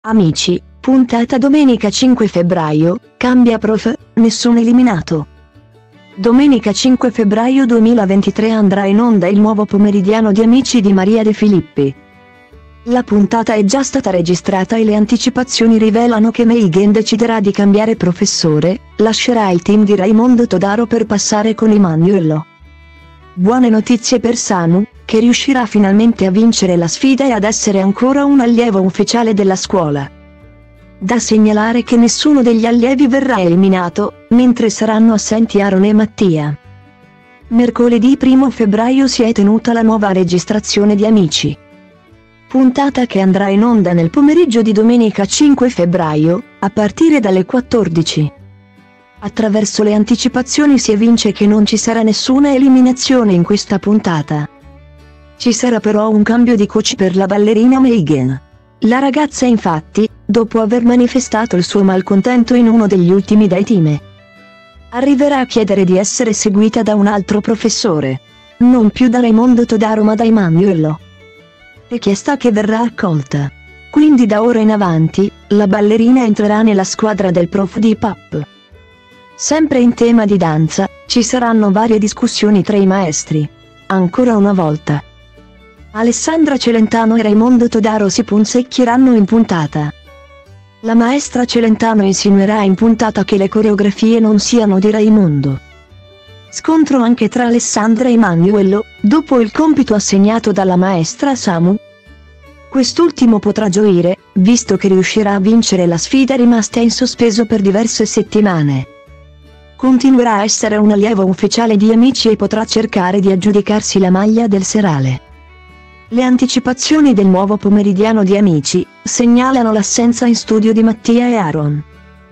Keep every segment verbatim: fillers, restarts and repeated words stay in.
Amici, puntata domenica cinque febbraio, cambia prof, nessun eliminato. Domenica cinque febbraio duemilaventitré andrà in onda il nuovo pomeridiano di Amici di Maria De Filippi. La puntata è già stata registrata e le anticipazioni rivelano che Megan deciderà di cambiare professore, lascerà il team di Raimondo Todaro per passare con Emanuello. Buone notizie per Sanu, che riuscirà finalmente a vincere la sfida e ad essere ancora un allievo ufficiale della scuola. Da segnalare che nessuno degli allievi verrà eliminato, mentre saranno assenti Aaron e Mattia. Mercoledì primo febbraio si è tenuta la nuova registrazione di Amici. Puntata che andrà in onda nel pomeriggio di domenica cinque febbraio, a partire dalle quattordici. Attraverso le anticipazioni si evince che non ci sarà nessuna eliminazione in questa puntata. Ci sarà però un cambio di coach per la ballerina Megan. La ragazza infatti, dopo aver manifestato il suo malcontento in uno degli ultimi dai team, arriverà a chiedere di essere seguita da un altro professore. Non più da Raimondo Todaro ma da Emanuello. Richiesta che verrà accolta. Quindi da ora in avanti, la ballerina entrerà nella squadra del prof di hip hop. Sempre in tema di danza, ci saranno varie discussioni tra i maestri. Ancora una volta, Alessandra Celentano e Raimondo Todaro si punzecchieranno in puntata. La maestra Celentano insinuerà in puntata che le coreografie non siano di Raimondo. Scontro anche tra Alessandra e Emanuello, dopo il compito assegnato dalla maestra Samu. Quest'ultimo potrà gioire, visto che riuscirà a vincere la sfida rimasta in sospeso per diverse settimane. Continuerà a essere un allievo ufficiale di Amici e potrà cercare di aggiudicarsi la maglia del serale. Le anticipazioni del nuovo pomeridiano di Amici segnalano l'assenza in studio di Mattia e Aaron.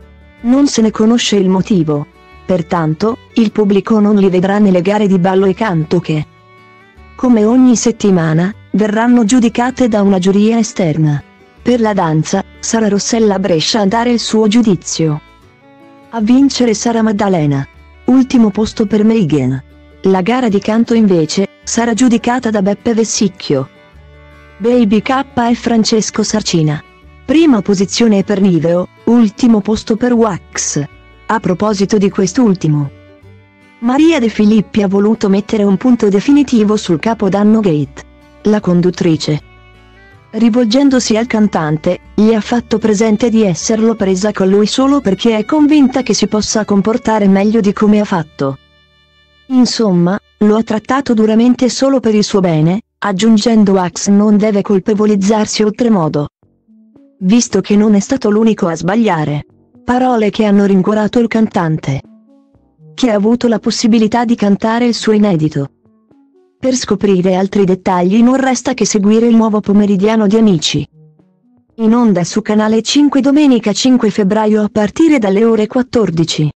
Non se ne conosce il motivo. Pertanto, il pubblico non li vedrà nelle gare di ballo e canto che, come ogni settimana, verranno giudicate da una giuria esterna. Per la danza, sarà Rossella Brescia a dare il suo giudizio. A vincere sarà Maddalena. Ultimo posto per Megan. La gara di canto invece, sarà giudicata da Beppe Vessicchio. Baby K e Francesco Sarcina. Prima posizione per Niveo, ultimo posto per Wax. A proposito di quest'ultimo, Maria De Filippi ha voluto mettere un punto definitivo sul Capodanno Gate. La conduttrice, rivolgendosi al cantante, gli ha fatto presente di esserlo presa con lui solo perché è convinta che si possa comportare meglio di come ha fatto. Insomma, lo ha trattato duramente solo per il suo bene, aggiungendo Wax non deve colpevolizzarsi oltremodo, visto che non è stato l'unico a sbagliare. Parole che hanno rincuorato il cantante, che ha avuto la possibilità di cantare il suo inedito. Per scoprire altri dettagli non resta che seguire il nuovo pomeridiano di Amici. In onda su Canale cinque domenica cinque febbraio a partire dalle ore quattordici.